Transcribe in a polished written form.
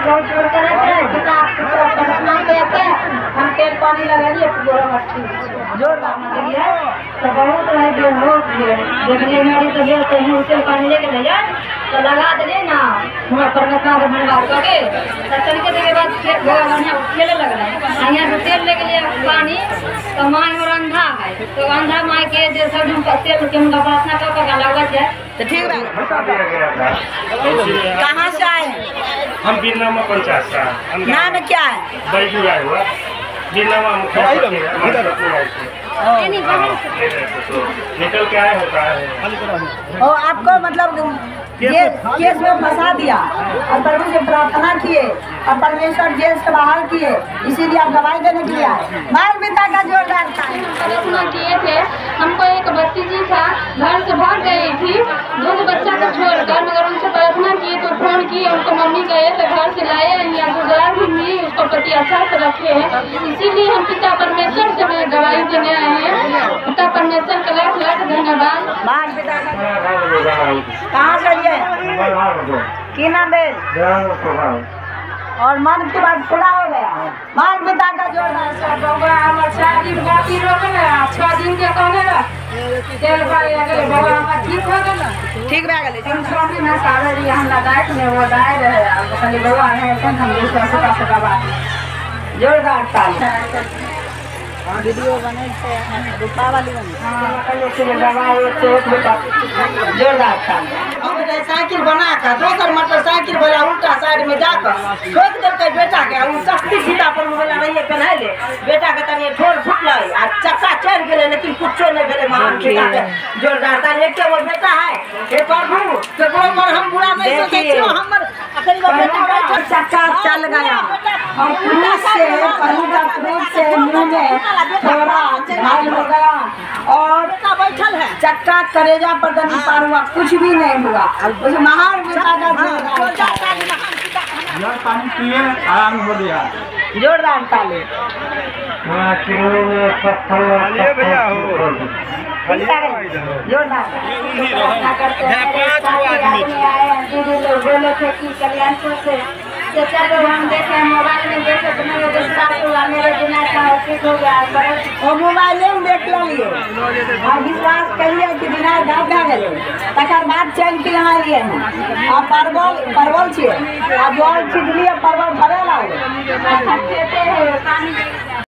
हम तेल पानी लगा दिए पूरा मट्टी जोर लगाना तो बहुत रहे जो हो देखिए मेरी तो जो कहीं तेल पानी लेके भैया तो लगा दे ना पूरा परगना को भरवा के तो चल के देके बाद फिर गोगा बढ़िया खेले लग रहा है यहाँ से तेल लेके लिए पानी तो माँ और अंधा है तो अंधा माँ के जो सब हम तेल के उनका प्रार्थना कर लागत है तो ठीक है। कहाँ से आए हैं? हम बीरनामा पंचायत से। नाम क्या है? बैजू आए हुआ बीरनामा निकल के आए होता है। और आपको मतलब केस में फंसा दिया और प्रभु से प्रार्थना किए और परमेश्वर जेल से बाहर किए, इसीलिए आप दवाई देने के लिए आए। माता पिता का जोरदार प्रार्थना किए थे। हमको एक भतीजी था घर से भाग गई थी दोनों बच्चा को छोड़कर, मगर उनसे प्रार्थना किए तो फोन किए उनको मम्मी गए तो घर से लाए या गुजार भी मिली उसको पति अच्छा से रखे हैं। इसीलिए हम पिता परमेश्वर से मैं दवाई देने आए हैं। पिता परमेश्वर का लाख लाख धन्यवाद। कहाँ से लिए की नाम है और मन की बात पूरा हो गया। माता पिता का जोरदार हमारे शादी बाकी रोक ना 6 दिन के कहने तेल पानी लगे बाबा हमारा ठीक हो गया ठीक रह गए। हम स्वामी में सारे जी हम लगाए थे वो दाए रहे अब खाली बाबा है तो हम दूसरा से का बात जोरदार ताली वीडियो बने रुपा वाली जोरदार ताली। साइकिल बना कर दोसर मोटरसाइकिल वाला उल्टा साइड में जाकर ठोक देते बेटा के सस्ती सीधा पर वाला रहिए पहना ले बेटा के तनी ठोर फुटल आ चक्का चढ़ गए लेकिन कुछो नहीं भेले। महान पिता के जोरदार ताली। एक वो बेटा है हे प्रभु केकरो पर हम बुरा नहीं सोचे छियो हमर अखरी बेटा बैठा चक्का चल गया और पुलिस से पहली से मुंह में थोड़ा घायल हो गया और बैठल है चक्का करेजा पर दनी पार हुआ कुछ भी नहीं हुआ। उस महान पिता का पानी पिए आराम हो गया। जोरदार ताली। जोरदार बोले थे कि कल्याणपुर से चलो हम देखे मोबाइल में देखे तो मेरे विश्वास हुआ मेरे बिना ठीक हो गया और मोबाइल में देख लिए और विश्वास करिए कि बिना गाँव जा गए तकर बाद चैन के यहाँ लिए हैं और परवल छे और जल छिट लिए परवल भरे लागे पानी